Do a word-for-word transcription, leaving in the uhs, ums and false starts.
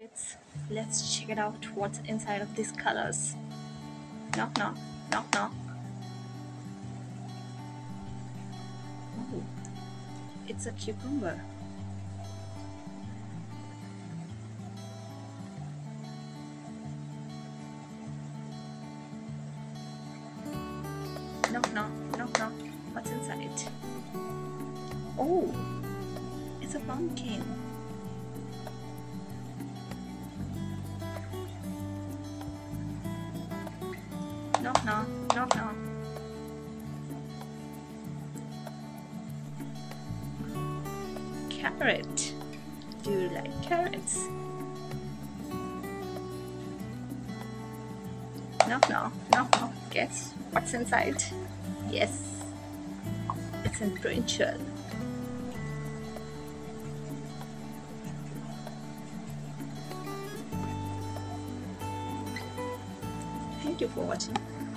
Let's let's check it out. What's inside of these colors? Knock knock, knock knock. Oh, it's a cucumber. Knock knock, knock knock. What's inside? Oh, it's a pumpkin. Knock knock, knock knock. Carrot. Do you like carrots? Knock knock, knock knock. Guess what's inside? Yes, it's a brinjal. Thank you for watching.